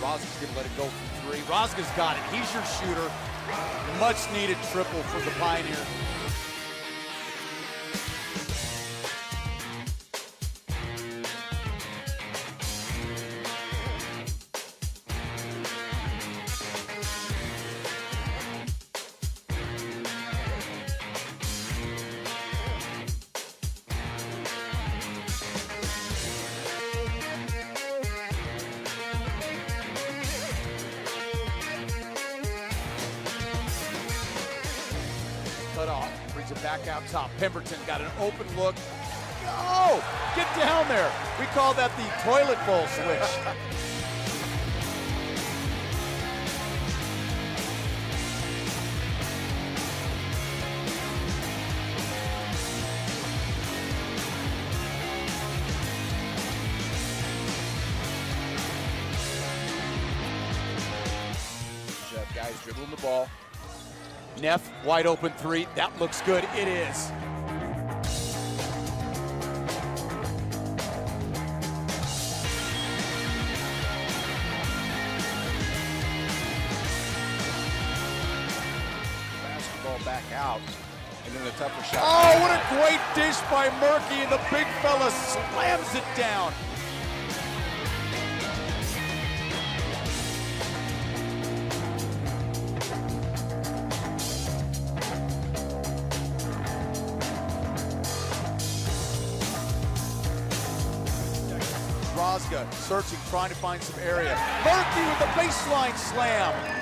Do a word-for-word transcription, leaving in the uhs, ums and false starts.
Rozga's gonna let it go for three. Rozga's got it. He's your shooter. Much needed triple for the Pioneers. Cut off, brings it back out top. Pemberton got an open look. Oh, get down there. We call that the toilet bowl switch. Jeff, guys dribbling the ball. Neff, wide open three. That looks good. It is. Basketball back out. And then a tougher shot. Oh, what a great dish by Murky, and the big fella slams it down. Rozga searching, trying to find some area. Murky with the baseline slam.